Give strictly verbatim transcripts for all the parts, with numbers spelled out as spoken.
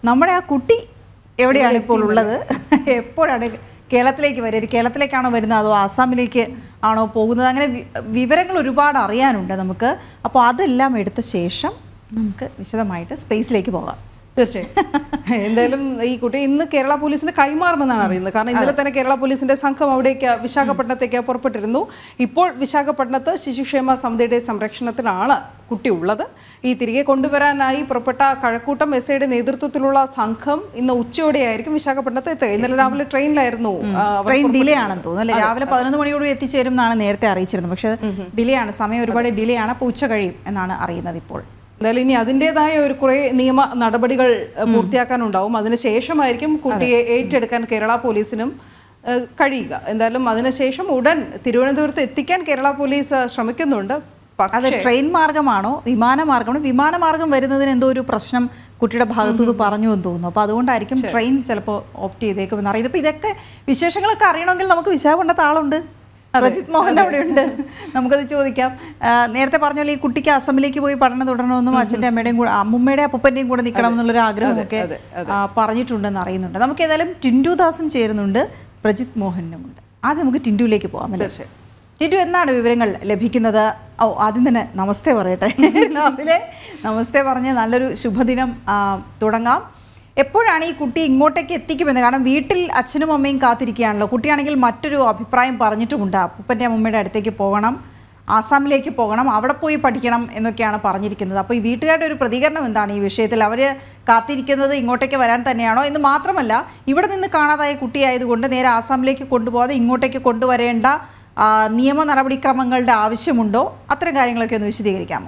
നമ്മുടെ ആ കുട്ടി എവിടെയാണ് ഇപ്പോൾ ഉള്ളത്, എപ്പോഴാണ് കേരളത്തിലേക്ക് വരിക, കേരളത്തിലേക്കാണോ വരുന്നത് അതോ ആസാമിലേക്ക് ആണോ പോകുന്നത്, അങ്ങനെ വിവരങ്ങൾ ഒരുപാട് അറിയാനുണ്ട് നമുക്ക്. അപ്പോൾ അതെല്ലാം എടുത്ത ശേഷം നമുക്ക് വിശദമായിട്ട് സ്പേസിലേക്ക് പോകാം. തീർച്ചയായും. എന്തായാലും ഈ കുട്ടി ഇന്ന് കേരള പോലീസിന് കൈമാറുമെന്നാണ് അറിയുന്നത്. കാരണം ഇന്നലെ തന്നെ കേരള പോലീസിന്റെ സംഘം അവിടേക്ക് വിശാഖപട്ടണത്തേക്ക് പുറപ്പെട്ടിരുന്നു. ഇപ്പോൾ വിശാഖപട്ടണത്ത് ശിശുക്ഷേമ സമിതിയുടെ സംരക്ഷണത്തിലാണ് കുട്ടി ഉള്ളത്. ഈ തിരികെ കൊണ്ടുവരാനായി പുറപ്പെട്ട കഴക്കൂട്ടം എസ് ഐയുടെ നേതൃത്വത്തിലുള്ള സംഘം ഇന്ന് ഉച്ചയോടെയായിരിക്കും വിശാഖപട്ടണത്ത് എത്തുക. ഇന്നലെ രാവിലെ ട്രെയിനിലായിരുന്നു. ട്രെയിൻ ഡിലേ ആണെന്ന് തോന്നുന്നു അല്ലേ? രാവിലെ പതിനൊന്ന് മണിയോട് എത്തിച്ചേരും എന്നാണ് നേരത്തെ അറിയിച്ചിരുന്നത്. പക്ഷേ ഡിലേ ആണ്, സമയം ഒരുപാട് ഡിലേ ആണ്. അപ്പോൾ ഉച്ച കഴിയും എന്നാണ് അറിയുന്നത് ഇപ്പോൾ. എന്തായാലും ഇനി അതിൻ്റെതായ ഒരു കുറേ നിയമ നടപടികൾ പൂർത്തിയാക്കാനുണ്ടാവും. അതിനുശേഷമായിരിക്കും കുട്ടിയെ ഏറ്റെടുക്കാൻ കേരള പോലീസിനും കഴിയുക. എന്തായാലും അതിനുശേഷം ഉടൻ തിരുവനന്തപുരത്ത് എത്തിക്കാൻ കേരള പോലീസ് ശ്രമിക്കുന്നുണ്ട്. അത് ട്രെയിൻ മാർഗമാണോ വിമാനമാർഗമാണോ? വിമാനമാർഗം വരുന്നതിന് എന്തോ ഒരു പ്രശ്നം കുട്ടിയുടെ ഭാഗത്തുനിന്ന് പറഞ്ഞു എന്ന് തോന്നുന്നു. അപ്പോൾ അതുകൊണ്ടായിരിക്കും ട്രെയിൻ ചിലപ്പോൾ ഓപ്റ്റ് ചെയ്തേക്കുമെന്ന് അറിയുന്നത്. അപ്പോൾ ഇതൊക്കെ വിശേഷങ്ങളൊക്കെ അറിയണമെങ്കിൽ നമുക്ക് വിശാഖപട്ടണത്ത് ആളുണ്ട്, പ്രജിത് മോഹൻ അവിടെ ഉണ്ട്, നമുക്കത് ചോദിക്കാം. നേരത്തെ പറഞ്ഞ പോലെ ഈ കുട്ടിക്ക് അസമിലേക്ക് പോയി പഠനം തുടരണമെന്നും അച്ഛൻ്റെ അമ്മയുടെയും കൂടെ അമ്മുമ്മയുടെ അപ്പൂപ്പൻ്റെയും കൂടെ നിൽക്കണം എന്നുള്ളൊരു ആഗ്രഹമൊക്കെ പറഞ്ഞിട്ടുണ്ടെന്ന് അറിയുന്നുണ്ട്. നമുക്ക് ഏതായാലും ടിൻഡു ദാസും ചേരുന്നുണ്ട്, പ്രജിത് മോഹനുമുണ്ട്. ആദ്യം നമുക്ക് ടിൻഡുവിലേക്ക് പോകാം. തീർച്ചയായും. ടിൻഡു, എന്നാണ് വിവരങ്ങൾ ലഭിക്കുന്നത്? ഓ, ആദ്യം തന്നെ നമസ്തേ പറയട്ടെ. രാവിലെ നമസ്തേ പറഞ്ഞ് നല്ലൊരു ശുഭദിനം തുടങ്ങാം. എപ്പോഴാണ് ഈ കുട്ടി ഇങ്ങോട്ടേക്ക് എത്തിക്കുമെന്ന്? കാരണം വീട്ടിൽ അച്ഛനും അമ്മയും കാത്തിരിക്കുകയാണല്ലോ. കുട്ടിയാണെങ്കിൽ മറ്റൊരു അഭിപ്രായം പറഞ്ഞിട്ടുമുണ്ട്, അപ്പൂപ്പൻ്റെ അമ്മൂമ്മയുടെ അടുത്തേക്ക് പോകണം, ആസാമിലേക്ക് പോകണം, അവിടെ പോയി പഠിക്കണം എന്നൊക്കെയാണ് പറഞ്ഞിരിക്കുന്നത്. അപ്പോൾ ഈ വീട്ടുകാരുടെ ഒരു പ്രതികരണം എന്താണ് ഈ വിഷയത്തിൽ? അവർ കാത്തിരിക്കുന്നത് ഇങ്ങോട്ടേക്ക് വരാൻ തന്നെയാണോ എന്ന് മാത്രമല്ല, ഇവിടെ നിന്ന് കാണാതായ കുട്ടിയായതുകൊണ്ട് നേരെ ആസാമിലേക്ക് കൊണ്ടുപോകാതെ ഇങ്ങോട്ടേക്ക് കൊണ്ടുവരേണ്ട നിയമ നടപടിക്രമങ്ങളുടെ ആവശ്യമുണ്ടോ? അത്തരം കാര്യങ്ങളൊക്കെ ഒന്ന് വിശദീകരിക്കാമോ?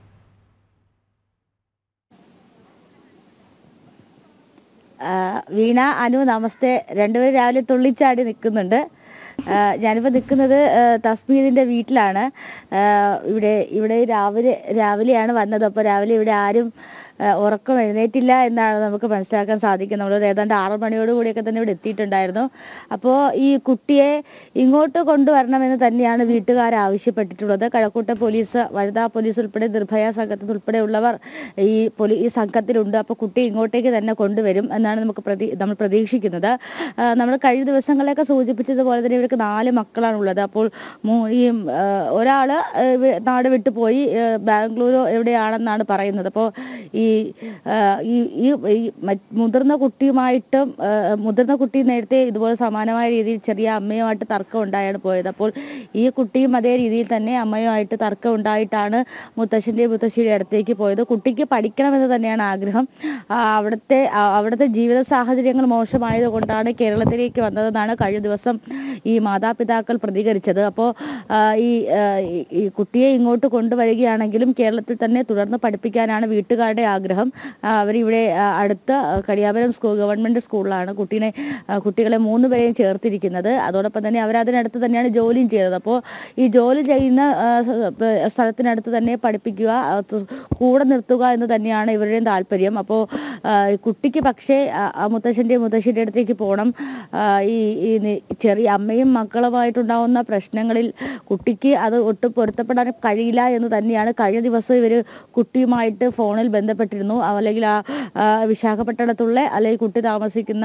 വീണ, അനു, നമസ്തേ. രണ്ടുപേരും രാവിലെ തുള്ളിച്ചാടി നിൽക്കുന്നുണ്ട്. ഞാനിപ്പോൾ നിൽക്കുന്നത് തസ്മീദിൻ്റെ വീട്ടിലാണ്. ഇവിടെ ഇവിടെ രാവിലെ രാവിലെയാണ് വന്നത്. അപ്പോൾ രാവിലെ ഇവിടെ ആരും ഉറക്കം എഴുന്നേറ്റില്ല എന്നാണ് നമുക്ക് മനസ്സിലാക്കാൻ സാധിക്കുന്നത്. നമ്മൾ ഏതാണ്ട് ആറ് മണിയോട് കൂടിയൊക്കെ തന്നെ ഇവിടെ എത്തിയിട്ടുണ്ടായിരുന്നു. അപ്പോൾ ഈ കുട്ടിയെ ഇങ്ങോട്ട് കൊണ്ടുവരണമെന്ന് തന്നെയാണ് വീട്ടുകാർ ആവശ്യപ്പെട്ടിട്ടുള്ളത്. കഴക്കൂട്ട പോലീസ്, വനിതാ പോലീസ് ഉൾപ്പെടെ നിർഭയ സംഘത്തിൽ ഉൾപ്പെടെയുള്ളവർ ഈ പോലീ ഈ സംഘത്തിലുണ്ട്. അപ്പോൾ കുട്ടി ഇങ്ങോട്ടേക്ക് തന്നെ കൊണ്ടുവരും എന്നാണ് നമുക്ക് പ്രതി നമ്മൾ പ്രതീക്ഷിക്കുന്നത്. നമ്മൾ കഴിഞ്ഞ ദിവസങ്ങളെയൊക്കെ സൂചിപ്പിച്ചതുപോലെ തന്നെ ഇവർക്ക് നാല് മക്കളാണുള്ളത്. അപ്പോൾ ഈ ഒരാൾ നാട് വിട്ടുപോയി ബാംഗ്ലൂരോ എവിടെയാണെന്നാണ് പറയുന്നത്. അപ്പോൾ ഈ ഈ മുതിർന്ന കുട്ടിയുമായിട്ടും മുതിർന്ന കുട്ടി നേരത്തെ ഇതുപോലെ സമാനമായ രീതിയിൽ ചെറിയ അമ്മയുമായിട്ട് തർക്കം ഉണ്ടായാണ് പോയത്. അപ്പോൾ ഈ കുട്ടിയും അതേ രീതിയിൽ തന്നെ അമ്മയുമായിട്ട് തർക്കം ഉണ്ടായിട്ടാണ് മുത്തശ്ശൻ്റെ മുത്തശ്ശിയുടെ അടുത്തേക്ക് പോയത്. കുട്ടിക്ക് പഠിക്കണമെന്ന് തന്നെയാണ് ആഗ്രഹം. അവിടുത്തെ അവിടുത്തെ ജീവിത സാഹചര്യങ്ങൾ മോശമായത് കൊണ്ടാണ് കേരളത്തിലേക്ക് വന്നതെന്നാണ് കഴിഞ്ഞ ദിവസം ഈ മാതാപിതാക്കൾ പ്രതികരിച്ചത്. അപ്പോൾ ഈ ഈ കുട്ടിയെ ഇങ്ങോട്ട് കൊണ്ടുവരികയാണെങ്കിലും കേരളത്തിൽ തന്നെ തുടർന്ന് പഠിപ്പിക്കാനാണ് വീട്ടുകാരുടെ ആഗ്രഹം. അവരിവിടെ അടുത്ത കടിയാപുരം സ്കൂൾ ഗവൺമെൻറ് സ്കൂളിലാണ് കുട്ടീനെ കുട്ടികളെ മൂന്ന് പേരെയും ചേർത്തിരിക്കുന്നത്. അതോടൊപ്പം തന്നെ അവരതിനടുത്ത് തന്നെയാണ് ജോലിയും ചെയ്തത്. അപ്പോൾ ഈ ജോലി ചെയ്യുന്ന സ്ഥലത്തിനടുത്ത് തന്നെ പഠിപ്പിക്കുക, കൂടെ നിർത്തുക എന്ന് തന്നെയാണ് ഇവരുടെയും താല്പര്യം. അപ്പോൾ കുട്ടിക്ക് പക്ഷേ മുത്തശ്ശൻ്റെ മുത്തശ്ശിയുടെ അടുത്തേക്ക് പോകണം. ഈ ഈ ചെറിയ അമ്മയും മക്കളുമായിട്ടുണ്ടാവുന്ന പ്രശ്നങ്ങളിൽ കുട്ടിക്ക് അത് ഒട്ടും പൊരുത്തപ്പെടാൻ കഴിയില്ല എന്ന് തന്നെയാണ് കഴിഞ്ഞ ദിവസം ഇവർ കുട്ടിയുമായിട്ട് ഫോണിൽ ബന്ധപ്പെട്ടിരുന്നു. അല്ലെങ്കിൽ ആ വിശാഖപട്ടണത്തുള്ള അല്ലെങ്കിൽ കുട്ടി താമസിക്കുന്ന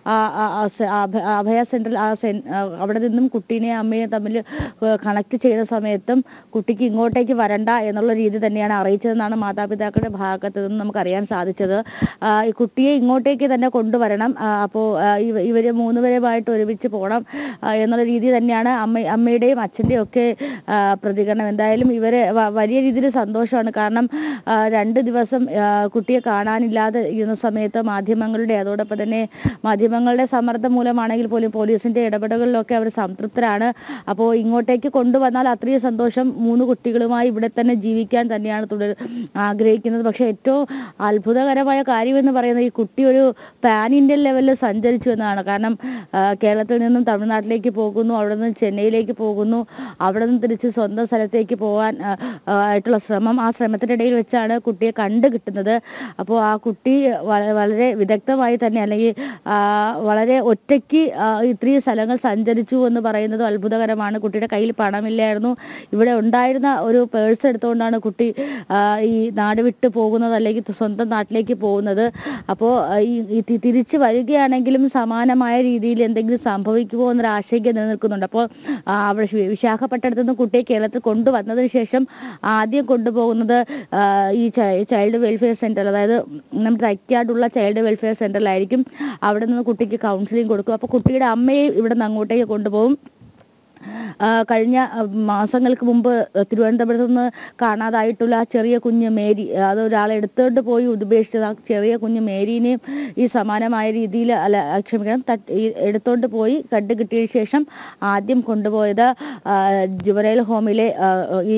അഭയ സെൻറ്ററിൽ ആ സെ അവിടെ നിന്നും കുട്ടീനെ അമ്മയെ തമ്മിൽ കണക്ട് ചെയ്ത സമയത്തും കുട്ടിക്ക് ഇങ്ങോട്ടേക്ക് വരണ്ട എന്നുള്ള രീതി തന്നെയാണ് അറിയിച്ചതെന്നാണ് മാതാപിതാക്കളുടെ ഭാഗത്ത് നിന്ന് നമുക്കറിയാൻ സാധിച്ചത്. ഈ കുട്ടിയെ ഇങ്ങോട്ടേക്ക് തന്നെ കൊണ്ടുവരണം, അപ്പോൾ ഇവർ മൂന്നുപേരുമായിട്ട് ഒരുമിച്ച് പോകണം എന്നുള്ള രീതി തന്നെയാണ് അമ്മ അമ്മയുടെയും അച്ഛൻ്റെയും ഒക്കെ പ്രതികരണം. എന്തായാലും ഇവരെ വലിയ രീതിയിൽ സന്തോഷമാണ്. കാരണം രണ്ട് ദിവസം കുട്ടിയെ കാണാനില്ലാതെ ഇരുന്ന സമയത്ത് മാധ്യമങ്ങളുടെ അതോടൊപ്പം തന്നെ മാധ്യമങ്ങളുടെ സമ്മർദ്ദം മൂലമാണെങ്കിൽ പോലും പോലീസിൻ്റെ ഇടപെടലുകളിലൊക്കെ അവർ സംതൃപ്തരാണ്. അപ്പോൾ ഇങ്ങോട്ടേക്ക് കൊണ്ടുവന്നാൽ അത്രയും സന്തോഷം. മൂന്ന് കുട്ടികളുമായി ഇവിടെ തന്നെ ജീവിക്കാൻ തന്നെയാണ് തുടർ ആഗ്രഹിക്കുന്നത്. പക്ഷേ ഏറ്റവും അത്ഭുതകരമായ കാര്യമെന്ന് പറയുന്നത് ഈ കുട്ടി ഒരു പാൻ ഇന്ത്യൻ ലെവലിൽ സഞ്ചരിച്ചു എന്നതാണ്. കാരണം കേരളത്തിൽ നിന്നും തമിഴ്നാട്ടിലേക്ക് പോകുന്നു, അവിടെ നിന്ന് ചെന്നൈയിലേക്ക് പോകുന്നു, അവിടെ നിന്ന് തിരിച്ച് സ്വന്തം സ്ഥലത്തേക്ക് പോകാൻ ആയിട്ടുള്ള ശ്രമം. ആ ശ്രമത്തിനിടയിൽ വെച്ചാണ് കുട്ടിയെ കണ്ടു കിട്ടുന്നത്. കിട്ടുന്നത്. അപ്പോൾ ആ കുട്ടി വളരെ വിദഗ്ധമായി തന്നെ അല്ലെങ്കിൽ വളരെ ഒറ്റയ്ക്ക് ഇത്രയും സ്ഥലങ്ങൾ സഞ്ചരിച്ചു എന്ന് പറയുന്നത് അത്ഭുതകരമാണ്. കുട്ടിയുടെ കയ്യിൽ പണമില്ലായിരുന്നു. ഇവിടെ ഉണ്ടായിരുന്ന ഒരു പേഴ്സ് എടുത്തുകൊണ്ടാണ് കുട്ടി ഈ നാട് വിട്ട് പോകുന്നത് അല്ലെങ്കിൽ സ്വന്തം നാട്ടിലേക്ക് പോകുന്നത്. അപ്പോൾ ഈ തിരിച്ച് വരികയാണെങ്കിലും സമാനമായ രീതിയിൽ എന്തെങ്കിലും സംഭവിക്കുമോ എന്നൊരു ആശങ്ക നിലനിൽക്കുന്നുണ്ട്. അപ്പോൾ അവിടെ വിശാഖപട്ടണത്ത് നിന്ന് കുട്ടിയെ കേരളത്തിൽ കൊണ്ടുവന്നതിന് ശേഷം ആദ്യം കൊണ്ടുപോകുന്നത് ഈ ചൈൽഡ് വെൽഫെയർ സെൻറ്റർ, അതായത് നമ്മുടെ തൈക്കാടുള്ള ചൈൽഡ് വെൽഫെയർ സെൻറ്ററിലായിരിക്കും. അവിടെ നിന്ന് കുട്ടിക്ക് കൗൺസിലിംഗ് കൊടുക്കും. അപ്പോൾ കുട്ടിയുടെ അമ്മയെ ഇവിടെ നിന്ന് അങ്ങോട്ടേക്ക് കൊണ്ടുപോകും. കഴിഞ്ഞ മാസങ്ങൾക്ക് മുമ്പ് തിരുവനന്തപുരത്ത് നിന്ന് കാണാതായിട്ടുള്ള ആ ചെറിയ കുഞ്ഞ് മേരി, അതൊരാളെ എടുത്തുകൊണ്ട് പോയി ഉപേക്ഷിച്ചത്. ആ ചെറിയ കുഞ്ഞ് മേരീനെയും ഈ സമാനമായ രീതിയിൽ അല്ല ക്ഷമിക്കണം തട്ട് ഈ എടുത്തുകൊണ്ട് പോയി കണ്ടു കിട്ടിയ ശേഷം ആദ്യം കൊണ്ടുപോയത് ജുവനൈൽ ഹോമിലെ ഈ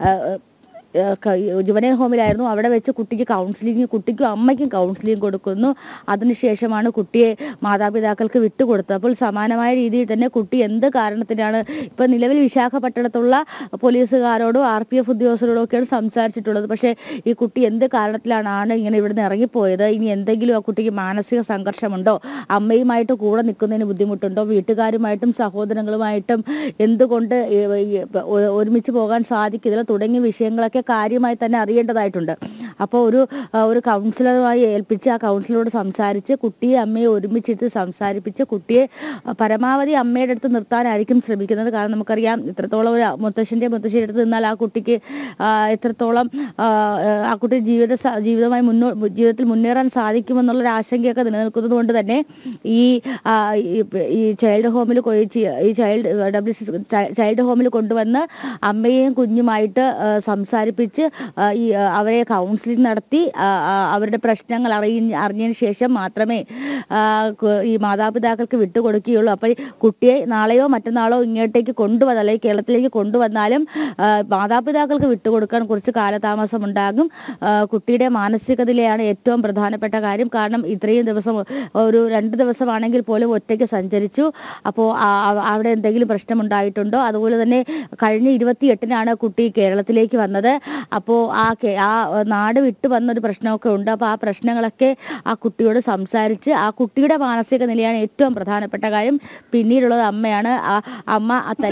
ജുവനൈൽ ഹോമിലായിരുന്നു. അവിടെ വെച്ച് കുട്ടിക്ക് കൗൺസിലിംഗ്, കുട്ടിക്കും അമ്മയ്ക്കും കൗൺസിലിംഗ് കൊടുക്കുന്നു. അതിനുശേഷമാണ് കുട്ടിയെ മാതാപിതാക്കൾക്ക് വിട്ടുകൊടുത്തത്. അപ്പോൾ സമാനമായ രീതിയിൽ തന്നെ കുട്ടി എന്ത് കാരണത്തിനാണ് ഇപ്പം നിലവിൽ വിശാഖപട്ടണത്തുള്ള പോലീസുകാരോടും ആർ പി എഫ് ഉദ്യോഗസ്ഥരോടും ഒക്കെയാണ് സംസാരിച്ചിട്ടുള്ളത്. പക്ഷേ ഈ കുട്ടി എന്ത് കാരണത്തിലാണ് ഇങ്ങനെ ഇവിടുന്ന് ഇറങ്ങിപ്പോയത്, ഇനി എന്തെങ്കിലും ആ കുട്ടിക്ക് മാനസിക സംഘർഷമുണ്ടോ, അമ്മയുമായിട്ട് കൂടെ നിൽക്കുന്നതിന് ബുദ്ധിമുട്ടുണ്ടോ, വീട്ടുകാരുമായിട്ടും സഹോദരങ്ങളുമായിട്ടും എന്തുകൊണ്ട് ഒരുമിച്ച് പോകാൻ സാധിക്കുന്നില്ല തുടങ്ങിയ വിഷയങ്ങളൊക്കെ കാര്യമായി തന്നെ അറിയേണ്ടതായിട്ടുണ്ട്. അപ്പോൾ ഒരു ഒരു കൗൺസിലറുമായി ഏൽപ്പിച്ച് ആ കൗൺസിലറോട് സംസാരിച്ച് കുട്ടിയെ അമ്മയെ ഒരുമിച്ചിട്ട് സംസാരിപ്പിച്ച് കുട്ടിയെ പരമാവധി അമ്മയുടെ അടുത്ത് നിർത്താനായിരിക്കും ശ്രമിക്കുന്നത്. കാരണം നമുക്കറിയാം ഇത്രത്തോളം ഒരു മുത്തശ്ശൻ്റെ മുത്തശ്ശിയുടെ അടുത്ത് നിന്നാൽ ആ കുട്ടിക്ക് എത്രത്തോളം ആ കുട്ടി ജീവിത ജീവിതമായി മുന്നോ ജീവിതത്തിൽ മുന്നേറാൻ സാധിക്കുമെന്നുള്ളൊരു ആശങ്കയൊക്കെ നിലനിൽക്കുന്നത് കൊണ്ട് തന്നെ ഈ ഈ ചൈൽഡ് ഹോമിൽ ഈ ചൈൽഡ് ഡബ്ല്യു സി ചൈൽഡ് ഹോമിൽ കൊണ്ടുവന്ന് അമ്മയെയും കുഞ്ഞുമായിട്ട് സംസാരിപ്പിച്ച് ഈ അവരെ കൗൺസിലിംഗ് നടത്തി അവരുടെ പ്രശ്നങ്ങൾ അറിയ അറിഞ്ഞതിന് ശേഷം മാത്രമേ ഈ മാതാപിതാക്കൾക്ക് വിട്ടുകൊടുക്കുകയുള്ളൂ. അപ്പോൾ കുട്ടിയെ നാളെയോ മറ്റന്നാളോ ഇങ്ങോട്ടേക്ക് കൊണ്ടുവന്ന് അല്ലെങ്കിൽ കേരളത്തിലേക്ക് കൊണ്ടുവന്നാലും മാതാപിതാക്കൾക്ക് വിട്ടുകൊടുക്കാൻ കുറച്ച് കാലതാമസം ഉണ്ടാകും. കുട്ടിയുടെ മാനസിക നിലയാണ് ഏറ്റവും പ്രധാനപ്പെട്ട കാര്യം. കാരണം ഇത്രയും ദിവസം ഒരു രണ്ട് ദിവസമാണെങ്കിൽ പോലും ഒറ്റയ്ക്ക് സഞ്ചരിച്ചു. അപ്പോൾ അവിടെ എന്തെങ്കിലും പ്രശ്നമുണ്ടായിട്ടുണ്ടോ? അതുപോലെ തന്നെ കഴിഞ്ഞ ഇരുപത്തി എട്ടിനാണ് കുട്ടി കേരളത്തിലേക്ക് വന്നത്. അപ്പോൾ ആ ആ നാട് വിട്ടു വന്നൊരു പ്രശ്നമൊക്കെ ഉണ്ട്. അപ്പോൾ ആ പ്രശ്നങ്ങളൊക്കെ ആ കുട്ടിയോട് സംസാരിച്ച് ആ കുട്ടിയുടെ മാനസിക നിലയാണ് ഏറ്റവും പ്രധാനപ്പെട്ട കാര്യം. പിന്നീടുള്ളത് അമ്മയാണ്. ആ അമ്മ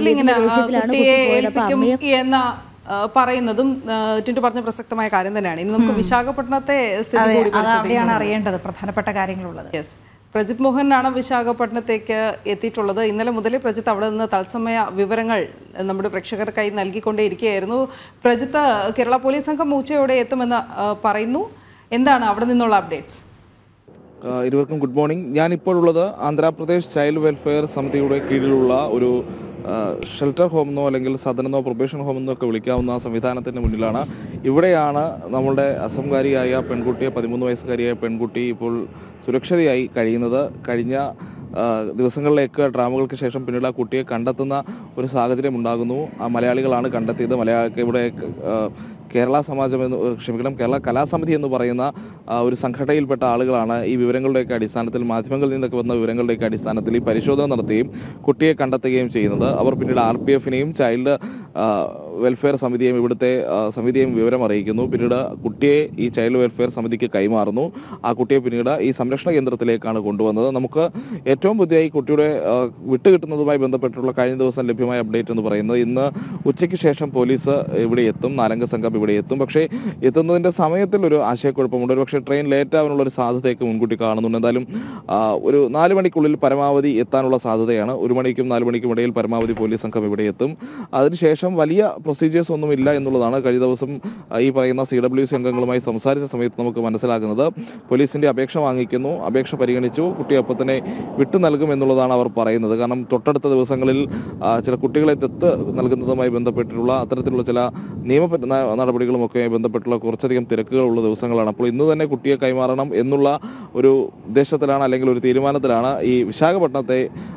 എന്ന പറയുന്നതും ടിൻറ്റു പറഞ്ഞ പ്രസക്തമായ കാര്യം തന്നെയാണ്. ഇനി നമുക്ക് വിശാഖപട്ടണത്തെ സ്ഥിതി കൂടി പരിശോധിക്കുകയാണ് അറിയേണ്ടത് പ്രധാനപ്പെട്ട കാര്യങ്ങളുള്ളത്. യെസ്, പ്രജിത് മോഹനാണ് വിശാഖപട്ടണത്തേക്ക് എത്തിയിട്ടുള്ളത്. ഇന്നലെ മുതലേ പ്രജിത്ത് അവിടെ നിന്ന് തത്സമയ വിവരങ്ങൾ നമ്മുടെ പ്രേക്ഷകർക്കായി നൽകിക്കൊണ്ടേയിരിക്കുകയായിരുന്നു. പ്രജിത്ത്, കേരള പോലീസ് സംഘം ഉച്ചയോടെ എത്തുമെന്ന് പറയുന്നു. എന്താണ് അവിടെ നിന്നുള്ള അപ്ഡേറ്റ്സ്? ഇരുവർക്കും ഗുഡ് മോർണിംഗ്. ഞാനിപ്പോൾ ഉള്ളത് ആന്ധ്രാപ്രദേശ് ചൈൽഡ് വെൽഫെയർ സമിതിയുടെ കീഴിലുള്ള ഒരു ഷെൽട്ടർ ഹോമെന്നോ അല്ലെങ്കിൽ സദനെന്നോ പ്രൊബേഷൻ ഹോമെന്നോ ഒക്കെ വിളിക്കാവുന്ന സംവിധാനത്തിൻ്റെ മുന്നിലാണ്. ഇവിടെയാണ് നമ്മളുടെ അസംകാരിയായ പെൺകുട്ടിയെ പതിമൂന്ന് വയസ്സുകാരിയായ പെൺകുട്ടി ഇപ്പോൾ സുരക്ഷിതയായി കഴിയുന്നത്. കഴിഞ്ഞ ദിവസങ്ങളിലേക്ക് ഡ്രാമകൾക്ക് ശേഷം പിന്നീട് ആ കുട്ടിയെ കണ്ടെത്തുന്ന ഒരു സാഹചര്യം ഉണ്ടാകുന്നു. ആ മലയാളികളാണ് കണ്ടെത്തിയത്. മലയാള ഇവിടെ കേരള സമാജം എന്ന് ക്ഷമിക്കണം കേരള കലാസമിതി എന്ന് പറയുന്ന ഒരു സംഘടനയിൽപ്പെട്ട ആളുകളാണ് ഈ വിവരങ്ങളുടെയൊക്കെ അടിസ്ഥാനത്തിൽ മാധ്യമങ്ങളിൽ നിന്നൊക്കെ വന്ന വിവരങ്ങളുടെയൊക്കെ അടിസ്ഥാനത്തിൽ ഈ പരിശോധന നടത്തുകയും കുട്ടിയെ കണ്ടെത്തുകയും ചെയ്യുന്നത്. അവർ പിന്നീട് ആർ പി എഫിനെയും ചൈൽഡ് വെൽഫെയർ സമിതിയെയും ഇവിടുത്തെ സമിതിയെയും വിവരം അറിയിക്കുന്നു. പിന്നീട് കുട്ടിയെ ഈ ചൈൽഡ് വെൽഫെയർ സമിതിക്ക് കൈമാറുന്നു. ആ കുട്ടിയെ പിന്നീട് ഈ സംരക്ഷണ കേന്ദ്രത്തിലേക്കാണ് കൊണ്ടുവന്നത്. നമുക്ക് ഏറ്റവും പുതിയ ഈ കുട്ടിയുടെ വിട്ടുകിട്ടുന്നതുമായി ബന്ധപ്പെട്ടുള്ള കഴിഞ്ഞ ദിവസം ലഭ്യമായ അപ്ഡേറ്റ് എന്ന് പറയുന്നത് ഇന്ന് ഉച്ചയ്ക്ക് ശേഷം പോലീസ് ഇവിടെ എത്തും, നാലംഗ സംഘം ഇവിടെ എത്തും. പക്ഷേ എത്തുന്നതിൻ്റെ സമയത്തിൽ ഒരു ആശയക്കുഴപ്പമുണ്ട്. ഒരു പക്ഷേ ട്രെയിൻ ലേറ്റ് ആവാനുള്ള ഒരു സാധ്യതയൊക്കെ മുൻകൂട്ടി കാണുന്നുണ്ട്. എന്തായാലും ഒരു നാല് മണിക്കുള്ളിൽ പരമാവധി എത്താനുള്ള സാധ്യതയാണ്. ഒരു മണിക്കും നാല് മണിക്കും ഇടയിൽ പരമാവധി പോലീസ് സംഘം ഇവിടെ എത്തും. അതിനുശേഷം വലിയ പ്രൊസീജിയേഴ്സ് ഒന്നും ഇല്ല എന്നുള്ളതാണ് കഴിഞ്ഞ ദിവസം ഈ പറയുന്ന സി ഡബ്ല്യു സി അംഗങ്ങളുമായി സംസാരിച്ച സമയത്ത് നമുക്ക് മനസ്സിലാകുന്നത്. പോലീസിൻ്റെ അപേക്ഷ വാങ്ങിക്കുന്നു, അപേക്ഷ പരിഗണിച്ചു, കുട്ടിയെ അപ്പം തന്നെ വിട്ടു നൽകും എന്നുള്ളതാണ് അവർ പറയുന്നത്. കാരണം തൊട്ടടുത്ത ദിവസങ്ങളിൽ ചില കുട്ടികളെ ദത്ത് നൽകുന്നതുമായി ബന്ധപ്പെട്ടിട്ടുള്ള അത്തരത്തിലുള്ള ചില നിയമ നടപടികളുമൊക്കെ ബന്ധപ്പെട്ടുള്ള കുറച്ചധികം തിരക്കുകളുള്ള ദിവസങ്ങളാണ്. അപ്പോൾ ഇന്ന് തന്നെ കുട്ടിയെ കൈമാറണം എന്നുള്ള ഒരു ഉദ്ദേശത്തിലാണ് അല്ലെങ്കിൽ ഒരു തീരുമാനത്തിലാണ് ഈ വിശാഖപട്ടണത്തെ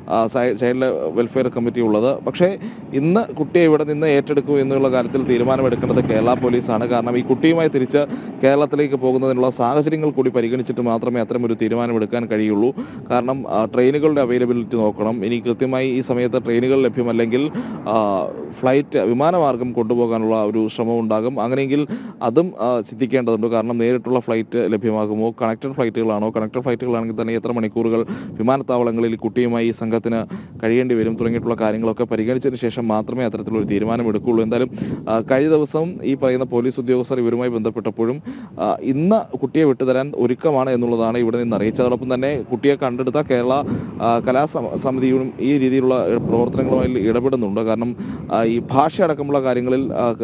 ചൈൽഡ് വെൽഫെയർ കമ്മിറ്റി ഉള്ളത്. പക്ഷേ ഇന്ന് കുട്ടിയെ ഇവിടെ നിന്ന് ഏറ്റെടുക്കൂ എന്നുള്ള കാര്യത്തിൽ തീരുമാനമെടുക്കേണ്ടത് കേരള പോലീസാണ്. കാരണം ഈ കുട്ടിയുമായി തിരിച്ച് കേരളത്തിലേക്ക് പോകുന്നതിനുള്ള സാഹചര്യങ്ങൾ കൂടി പരിഗണിച്ചിട്ട് മാത്രമേ അത്തരമൊരു തീരുമാനമെടുക്കാൻ കഴിയുള്ളൂ. കാരണം ട്രെയിനുകളുടെ അവൈലബിലിറ്റി നോക്കണം. ഇനി കൃത്യമായി ഈ സമയത്ത് ട്രെയിനുകൾ ലഭ്യമല്ലെങ്കിൽ ഫ്ലൈറ്റ് വിമാനമാർഗം കൊണ്ടുപോകാനുള്ള ഒരു ശ്രമം ഉണ്ടാകും. അങ്ങനെയെങ്കിൽ അതും ചിന്തിക്കേണ്ടതുണ്ട്. കാരണം നേരിട്ടുള്ള ഫ്ലൈറ്റ് ലഭ്യമാകുമോ, കണക്റ്റഡ് ഫ്ലൈറ്റുകളാണോ, കണക്റ്റഡ് ഫ്ലൈറ്റുകളാണെങ്കിൽ തന്നെ എത്ര മണിക്കൂറുകൾ വിമാനത്താവളങ്ങളിൽ കുട്ടിയുമായി ഈ സംഘത്തിന് കഴിയേണ്ടി വരും തുടങ്ങിയിട്ടുള്ള കാര്യങ്ങളൊക്കെ പരിഗണിച്ചതിന് ശേഷം മാത്രമേ അത്തരത്തിലൊരു തീരുമാനം എടുക്കുകയുള്ളൂ. എന്തായാലും കഴിഞ്ഞ ദിവസം ഈ പറയുന്ന പോലീസ് ഉദ്യോഗസ്ഥർ ഇവരുമായി ബന്ധപ്പെട്ടപ്പോഴും ഇന്ന് കുട്ടിയെ വിട്ടുതരാൻ ഒരുക്കമാണ് എന്നുള്ളതാണ് ഇവിടെ നിന്ന് അറിയിച്ചത്. അതോടൊപ്പം തന്നെ കുട്ടിയെ കണ്ടെടുത്ത കേരള കലാസമിതിയും ഈ രീതിയിലുള്ള പ്രവർത്തനങ്ങളുമായി ഇടപെടുന്നുണ്ട്. കാരണം ഈ ഭാഷ അടക്കമുള്ള കാര്യങ്ങളിൽ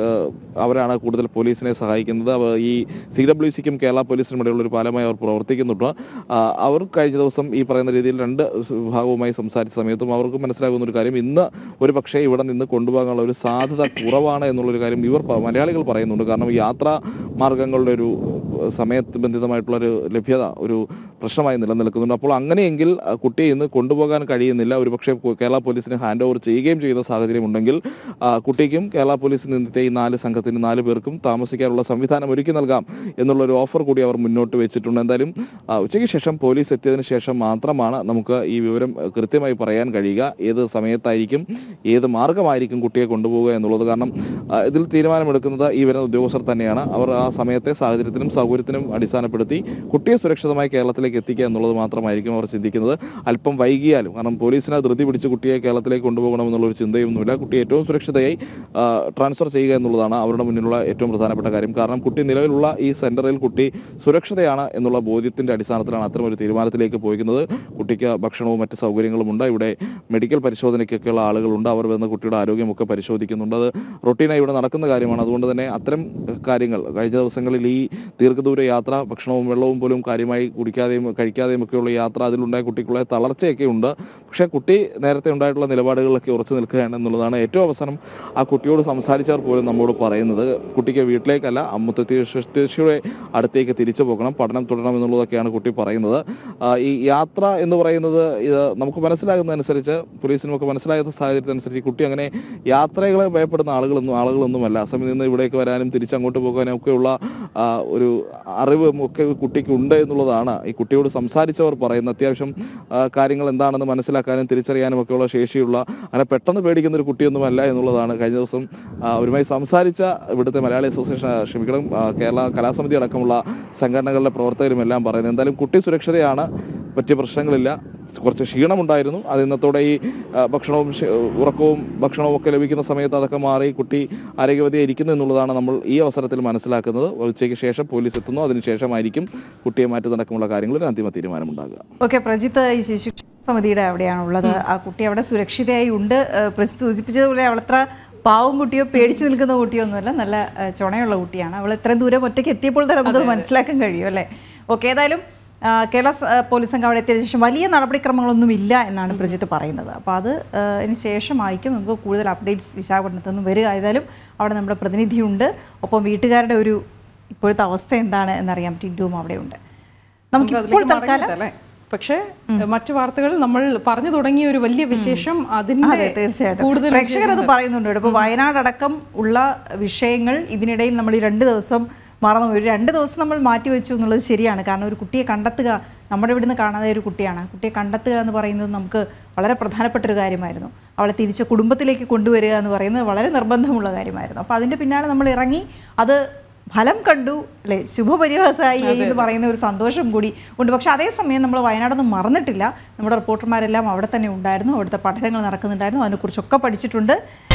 അവരാണ് കൂടുതൽ പോലീസിനെ സഹായിക്കുന്നത്. ഈ സി ഡബ്ല്യു സിക്കും കേരള പോലീസിനും ഇടയിലുള്ള ഒരു പാലമായി അവർ പ്രവർത്തിക്കുന്നുണ്ട്. അവർ കഴിഞ്ഞ ദിവസം ഈ പറയുന്ന രീതിയിൽ രണ്ട് വിഭാഗവുമായി സംസാരിച്ച സമയത്തും അവർക്ക് മനസ്സിലാകുന്ന ഒരു കാര്യം, ഇന്ന് ഒരു പക്ഷേ ഇവിടെ നിന്ന് കൊണ്ടുപോകാനുള്ള ഒരു സാധ്യത കുറവാണ് എന്നുള്ളൊരു കാര്യം ഇവർ മലയാളികൾ പറയുന്നുണ്ട്. കാരണം യാത്രാ മാർഗങ്ങളുടെ ഒരു സമയബന്ധിതമായിട്ടുള്ളൊരു ലഭ്യത ഒരു പ്രശ്നമായി നിലനിൽക്കുന്നുണ്ട്. അപ്പോൾ അങ്ങനെയെങ്കിൽ കുട്ടിയെ ഇന്ന് കൊണ്ടുപോകാൻ കഴിയുന്നില്ല. ഒരു പക്ഷേ കേരള പോലീസിന് ഹാൻഡ് ഓവർ ചെയ്യുകയും ചെയ്യുന്ന സാഹചര്യം ഉണ്ടെങ്കിൽ കുട്ടിക്കും കേരള പോലീസിൽ നിന്നത്തെ ഈ നാല് സംഘത്തിന് നാല് പേർക്കും താമസിക്കാനുള്ള സംവിധാനം ഒരുക്കി നൽകാം എന്നുള്ളൊരു ഓഫർ കൂടി അവർ മുന്നോട്ട് വെച്ചിട്ടുണ്ട്. എന്തായാലും ഉച്ചയ്ക്ക് ശേഷം പോലീസ് എത്തിയതിനു ശേഷം മാത്രമാണ് നമുക്ക് ഈ വിവരം കൃത്യമായി പറയാൻ കഴിയുക. ഏത് സമയത്തായിരിക്കും, ഏത് മാർഗമായിരിക്കും കുട്ടിയെ കൊണ്ടുപോകുക എന്നുള്ളത്. കാരണം ഇതിൽ തീരുമാനമെടുക്കുന്നത് ഈ വരുന്ന ഉദ്യോഗസ്ഥർ തന്നെയാണ്. അവർ ആ സമയത്തെ സാഹചര്യത്തിനും സൗകര്യത്തിനും അടിസ്ഥാനപ്പെടുത്തി കുട്ടിയെ സുരക്ഷിതമായി കേരളത്തിലേക്ക് എത്തിക്കുക എന്നുള്ളത് മാത്രമായിരിക്കും അവർ ചിന്തിക്കുന്നത്. അല്പം വൈകിയാലും, കാരണം പോലീസിനെ ധൃതി പിടിച്ച് കുട്ടിയെ കേരളത്തിലേക്ക് കൊണ്ടുപോകണമെന്നുള്ളൊരു ചിന്തയൊന്നുമില്ല. കുട്ടിയെ ഏറ്റവും സുരക്ഷിതയായി ട്രാൻസ്ഫർ ചെയ്യുക എന്നുള്ളതാണ് അവരുടെ മുന്നിലുള്ള ഏറ്റവും പ്രധാനപ്പെട്ട കാര്യം. കാരണം കുട്ടി നിലവിലുള്ള ഈ സെന്ററിൽ കുട്ടി സുരക്ഷിതയാണ് എന്നുള്ള ബോധ്യത്തിന്റെ അടിസ്ഥാനത്തിലാണ് അത്തരമൊരു തീരുമാനത്തിലേക്ക് പോയിരിക്കുന്നത്. കുട്ടിക്ക് ഭക്ഷണവും മറ്റ് സൗകര്യങ്ങളും ഉണ്ട്. ഇവിടെ മെഡിക്കൽ പരിശോധനയ്ക്കൊക്കെയുള്ള ആളുകളുണ്ട്. അവർ വന്ന് കുട്ടിയുടെ ആരോഗ്യമൊക്കെ പരിശോധിക്കുന്നുണ്ട്. അത് റൊട്ടീനായി ഇവിടെ നടക്കുന്ന കാര്യമാണ്. അതുകൊണ്ട് തന്നെ അത്തരം കാര്യങ്ങൾ കഴിഞ്ഞ ദിവസങ്ങളിൽ ഈ ദീർഘദൂര യാത്ര, ഭക്ഷണവും വെള്ളവും പോലും കാര്യമായി കുടിക്കാതെയും കഴിക്കാതെയും ഒക്കെയുള്ള യാത്ര, അതിലുണ്ടായ കുട്ടിക്കുള്ള തളർച്ചയൊക്കെ ഉണ്ട്. പക്ഷേ കുട്ടി നേരത്തെ ഉണ്ടായിട്ടുള്ള നിലപാടുകളിലൊക്കെ ഉറച്ചു നിൽക്കുകയാണ് എന്നുള്ളതാണ് ഏറ്റവും അവസാനം ആ കുട്ടിയോട് സംസാരിച്ചവർ പോലും നമ്മോട് പറയുന്നത്. കുട്ടിക്ക് വീട്ടിലേക്കല്ല, മുത്തശ്ശിയുടെ അടുത്തേക്ക് തിരിച്ചു പോകണം, പഠനം തുടരണം എന്നുള്ളതൊക്കെയാണ് കുട്ടി പറയുന്നത്. ഈ യാത്ര എന്ന് പറയുന്നത് ഇത് നമുക്ക് മനസ്സിലാകുന്നതനുസരിച്ച്, പോലീസിനുമൊക്കെ മനസ്സിലാകുന്ന സാഹചര്യത്തിനനുസരിച്ച് കുട്ടി അങ്ങനെ യാത്രകളെ ഭയപ്പെടുന്ന ആളുകളൊന്നും ആളുകളൊന്നുമല്ല. അസമിൽ നിന്ന് ഇവിടേക്ക് വരാനും തിരിച്ചങ്ങോട്ട് പോകാനും ഒക്കെയുള്ള ഒരു അറിവ് ഒക്കെ കുട്ടിക്ക് ഉണ്ട് എന്നുള്ളതാണ് ഈ കുട്ടിയോട് സംസാരിച്ചവർ പറയുന്നത്. അത്യാവശ്യം കാര്യങ്ങൾ എന്താണെന്ന് മനസ്സിലാക്കാനും തിരിച്ചറിയാനും ഒക്കെയുള്ള ശേഷിയുള്ള, അങ്ങനെ പെട്ടെന്ന് പേടിക്കുന്ന ഒരു കുട്ടിയൊന്നുമല്ല എന്നുള്ളതാണ് കഴിഞ്ഞ ദിവസം അവരുമായി സംസാരിച്ച ഇവിടുത്തെ മലയാളി അസോസിയേഷൻ, ക്ഷമിക്കണം, കേരള കലാസമിതി അടക്കമുള്ള സംഘടനകളുടെ പ്രവർത്തകരും എല്ലാം പറയുന്നത്. എന്തായാലും കുട്ടി സുരക്ഷിതയാണ്, പറ്റിയ പ്രശ്നങ്ങളില്ല. കുറച്ച് ക്ഷീണമുണ്ടായിരുന്നു. അത് ഇന്നത്തോടെ ഈ ഭക്ഷണവും ഉറക്കവും ഭക്ഷണവും ഒക്കെ ലഭിക്കുന്ന സമയത്ത് അതൊക്കെ മാറി കുട്ടി ആരോഗ്യവതിയായി ഇരിക്കുന്നു എന്നുള്ളതാണ് നമ്മൾ ഈ അവസരത്തിൽ മനസ്സിലാക്കുന്നത്. ഉച്ചയ്ക്ക് ശേഷം പോലീസ് എത്തുന്നു. അതിനുശേഷമായിരിക്കും കുട്ടിയെ മാറ്റി നടക്കുമുള്ള കാര്യങ്ങളിൽ അന്തിമ തീരുമാനമുണ്ടാകുക. ഓക്കെ, പ്രജിത്ത് ഈ ശിശു സമിതിയുടെ അവിടെയാണുള്ളത്. ആ കുട്ടി അവിടെ സുരക്ഷിതയായി ഉണ്ട്. പ്രജിത്ത് സൂചിപ്പിച്ചതുപോലെ അവളത്ര പാവം കുട്ടിയോ പേടിച്ച് നിൽക്കുന്ന കുട്ടിയോ ഒന്നുമല്ല, നല്ല ചുണയുള്ള കുട്ടിയാണ്. അവൾ ഇത്രയും ദൂരം ഒറ്റയ്ക്ക് എത്തിയപ്പോൾ തന്നെ നമുക്കത് മനസ്സിലാക്കാൻ കഴിയും അല്ലേ? ഓക്കെ, ഏതായാലും കേരള പോലീസ് സംഘം അവിടെ എത്തിയതിനു ശേഷം വലിയ നടപടിക്രമങ്ങളൊന്നും ഇല്ല എന്നാണ് പ്രജിത്ത് പറയുന്നത്. അപ്പോൾ അത് അതിന് ശേഷമായിരിക്കും നമുക്ക് കൂടുതൽ അപ്ഡേറ്റ്സ് വിശാഖപട്ടണത്തു നിന്ന് വരിക. ഏതായാലും അവിടെ നമ്മുടെ പ്രതിനിധിയുണ്ട്. ഒപ്പം വീട്ടുകാരുടെ ഒരു ഇപ്പോഴത്തെ അവസ്ഥ എന്താണ് എന്നറിയാം. ടിൻറ്റുവും അവിടെയുണ്ട്. നമുക്ക് ഇപ്പോൾ തൽക്കാലം പക്ഷേ മറ്റു വാർത്തകൾ നമ്മൾ പറഞ്ഞു തുടങ്ങിയ ഒരു വലിയ വിശേഷം അതിന്റെ തീർച്ചയായിട്ടും കൂടുതൽ പ്രേക്ഷകർ അത് പറയുന്നുണ്ട്. ഇപ്പോൾ വയനാടടക്കം ഉള്ള വിഷയങ്ങൾ ഇതിനിടയിൽ നമ്മൾ ഈ രണ്ട് ദിവസം മറന്നു ഒരു രണ്ട് ദിവസം നമ്മൾ മാറ്റിവെച്ചു എന്നുള്ളത് ശരിയാണ്. കാരണം ഒരു കുട്ടിയെ കണ്ടെത്തുക, നമ്മുടെ ഇവിടുന്ന് കാണാതെ ഒരു കുട്ടിയാണ്, കുട്ടിയെ കണ്ടെത്തുക എന്ന് പറയുന്നത് നമുക്ക് വളരെ പ്രധാനപ്പെട്ടൊരു കാര്യമായിരുന്നു. അവളെ തിരിച്ച് കുടുംബത്തിലേക്ക് കൊണ്ടുവരിക എന്ന് പറയുന്നത് വളരെ നിർബന്ധമുള്ള കാര്യമായിരുന്നു. അപ്പോൾ അതിൻ്റെ പിന്നാലെ നമ്മൾ ഇറങ്ങി, അത് ഫലം കണ്ടു അല്ലേ, ശുഭപരിഹാസമായി എന്ന് പറയുന്ന ഒരു സന്തോഷം കൂടി ഉണ്ട്. പക്ഷേ അതേസമയം നമ്മൾ വയനാടൊന്നും മറന്നിട്ടില്ല. നമ്മുടെ റിപ്പോർട്ടർമാരെല്ലാം അവിടെ തന്നെ ഉണ്ടായിരുന്നു, അവിടുത്തെ പഠനങ്ങൾ നടക്കുന്നുണ്ടായിരുന്നു, അതിനെക്കുറിച്ചൊക്കെ പഠിച്ചിട്ടുണ്ട്.